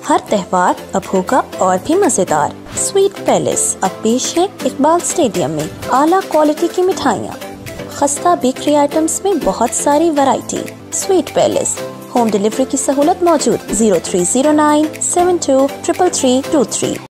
हर त्योहार अब होगा और भी मजेदार। स्वीट पैलेस अब पेश है इकबाल स्टेडियम में आला क्वालिटी की मिठाइयाँ, खस्ता बेकरी आइटम्स में बहुत सारी variety. Sweet palace, home delivery की सहूलत मौजूद। 030972333323।